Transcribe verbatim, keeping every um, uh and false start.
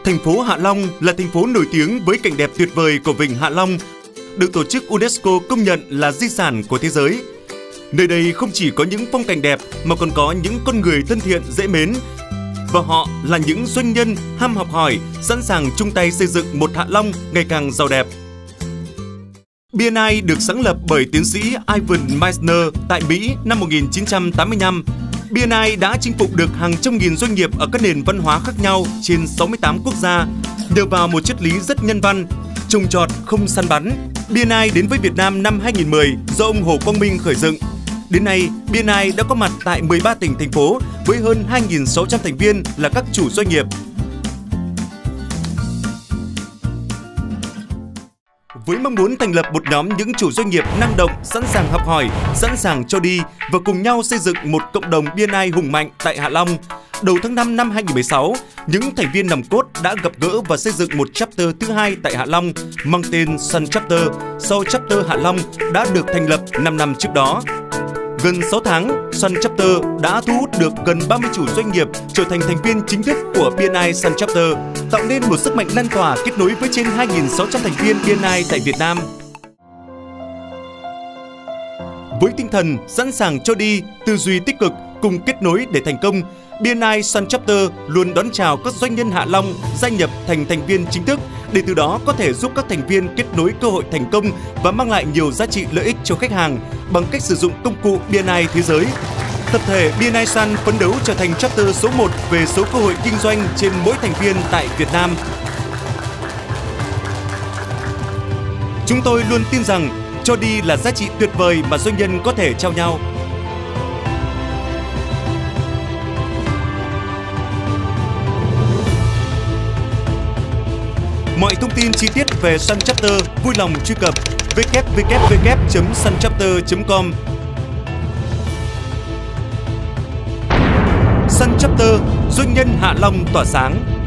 Thành phố Hạ Long là thành phố nổi tiếng với cảnh đẹp tuyệt vời của Vịnh Hạ Long, được tổ chức UNESCO công nhận là di sản của thế giới. Nơi đây không chỉ có những phong cảnh đẹp mà còn có những con người thân thiện dễ mến. Và họ là những doanh nhân ham học hỏi, sẵn sàng chung tay xây dựng một Hạ Long ngày càng giàu đẹp. bê en i được sáng lập bởi tiến sĩ Ivan Misner tại Mỹ năm một nghìn chín trăm tám mươi lăm. bê en i đã chinh phục được hàng trăm nghìn doanh nghiệp ở các nền văn hóa khác nhau trên sáu mươi tám quốc gia. Nhờ vào một triết lý rất nhân văn, trồng trọt không săn bắn, bê en i đến với Việt Nam năm hai nghìn không trăm mười do ông Hồ Quang Minh khởi dựng. Đến nay, bê en i đã có mặt tại mười ba tỉnh, thành phố với hơn hai nghìn sáu trăm thành viên là các chủ doanh nghiệp. Với mong muốn thành lập một nhóm những chủ doanh nghiệp năng động, sẵn sàng học hỏi, sẵn sàng cho đi và cùng nhau xây dựng một cộng đồng bê en i hùng mạnh tại Hạ Long, đầu tháng năm năm hai nghìn không trăm mười sáu, những thành viên nòng cốt đã gặp gỡ và xây dựng một chapter thứ hai tại Hạ Long mang tên Sun Chapter sau chapter Hạ Long đã được thành lập năm năm trước đó. Gần sáu tháng, Sun Chapter đã thu hút được gần ba mươi chủ doanh nghiệp trở thành thành viên chính thức của bê en i Sun Chapter, tạo nên một sức mạnh lan tỏa kết nối với trên hai nghìn sáu trăm thành viên bê en i tại Việt Nam. Với tinh thần sẵn sàng cho đi, tư duy tích cực cùng kết nối để thành công, bê en i Sun Chapter luôn đón chào các doanh nhân Hạ Long gia nhập thành thành viên chính thức để từ đó có thể giúp các thành viên kết nối cơ hội thành công và mang lại nhiều giá trị lợi ích cho khách hàng bằng cách sử dụng công cụ bê en i thế giới. Tập thể bê en i Sun phấn đấu trở thành chapter số một về số cơ hội kinh doanh trên mỗi thành viên tại Việt Nam. Chúng tôi luôn tin rằng cho đi là giá trị tuyệt vời mà doanh nhân có thể trao nhau. Mọi thông tin chi tiết về Sun Chapter vui lòng truy cập w w w chấm sun chapter chấm com. Sun Chapter, doanh nhân Hạ Long tỏa sáng.